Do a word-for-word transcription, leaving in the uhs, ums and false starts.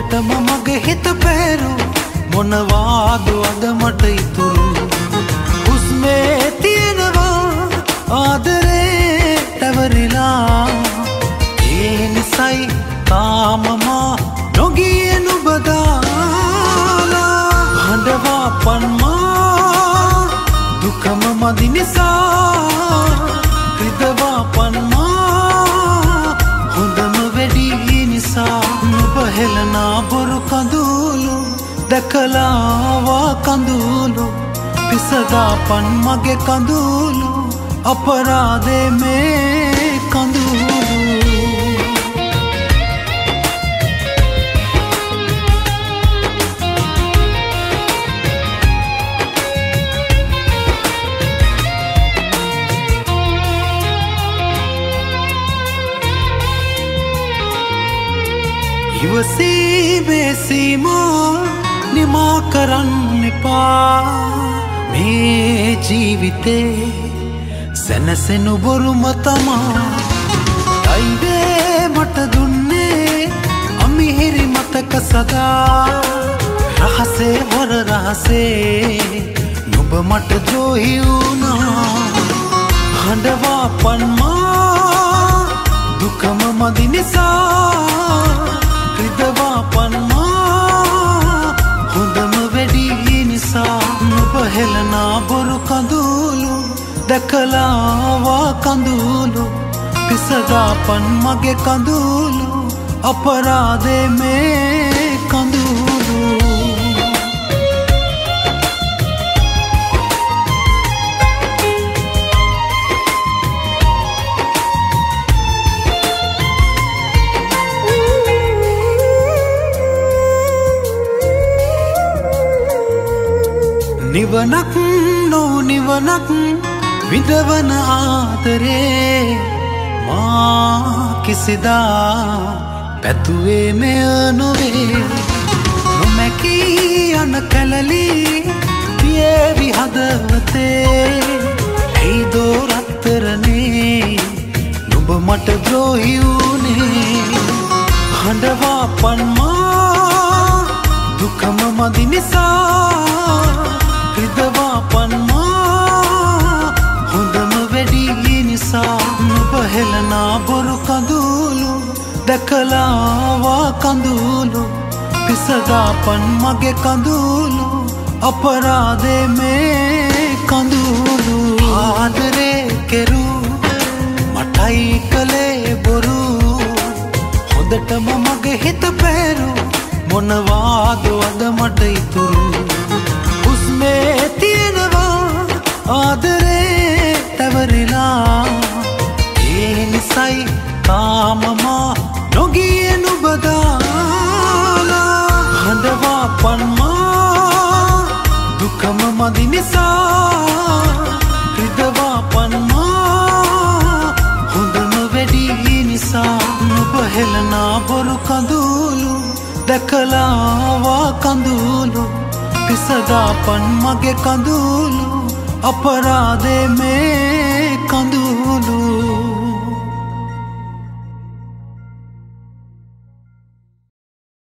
හොඳටම මගේ හිත පෙරු මොනවාද අද මට ඉතුරු හුස්මේ තියෙනවා ආදරේ තවරිලා ඒ නිසයි තාමමා නොගියේ නුඹ දාලා හඬවා පන්මා දුකම මදි නිසා රිදවා පන්මා හොඳම වැඩි නිසා නුඹ හෙලනා බොරු කඳුළු දැකලාවා කඳුළු පිසදා පන් මගේ කඳුළු අපරාධේ මේ කඳුළු ඉවසීමේ සීමා නිමා කරන්න එපා මේ ජීවිතේ සැනසෙනු බොරුම තමා අයිදේ මට දුන්නේ අමිහිරි මතක සදා රහසේ වර රහසේ නුඹ මට ද්‍රෝහි වුණා හඬවා පන්මා දුකම මදි නිසා රිදවා පන්මා හොඳම වැඩි නිසා නුඹ හෙලනා බොරු කඳුළු දැකලාවා කඳුළු පිසදා පන් මගේ කඳුළු අපරාධේ මේ කඳුළු නිවනක් නො නිවනක් විඳවන ආදරේ මා කිසිදා පැතුවේ මෙය නොවේ නොමැකී යන කැලලි පියවි හදවතේ ඇයි දෝරත්තරනේ නුඹ මට ද්‍රෝහි වුණේ හඬවා පන්මා දුකම මදි නිසා රිදවා පන්මා හොඳම වැඩි නිසා නුඹ හෙලනා බොරු කඳුළු දැකලාවා කඳුළු පිසදා පන් මගේ කඳුළු අපරාධේ මේ කඳුළු ආදරේ කෙරු මටයි කලේ බොරු හොඳටම මගේ හිත පෙරු මොනවාද අද මට ඉතුරු හුස්මේ තියෙනවා ආදරේ තවරිලා ඒ නිසයි තාමමා නොගියේ නුඹ දාලා හඬවා පන්මා දුකම මදි නිසා රිදවා පන්මා හොඳම වැඩි නිසා නුඹ හෙලනා බොරු කඳුළු දැකලාවා කඳුළු පිසදා පන් මගේ කඳුළු අපරාධේ මේ කඳුළු